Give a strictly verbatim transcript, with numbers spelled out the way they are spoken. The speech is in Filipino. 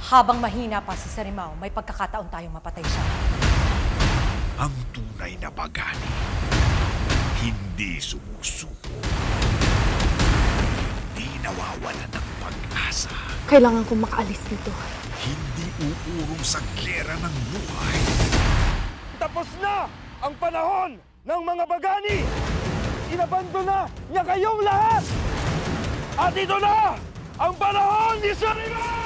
Habang mahina pa si Sarimao, may pagkakataon tayong mapatay siya. Ang tunay na Bagani, hindi sumusuko. Hindi nawawalan ng pag-asa. Kailangan kong makaalis dito. Hindi uurong sa gera ng buhay. Tapos na ang panahon ng mga Bagani! Inabando na niya kayong lahat! At ito na ang panahon ni Sarimao!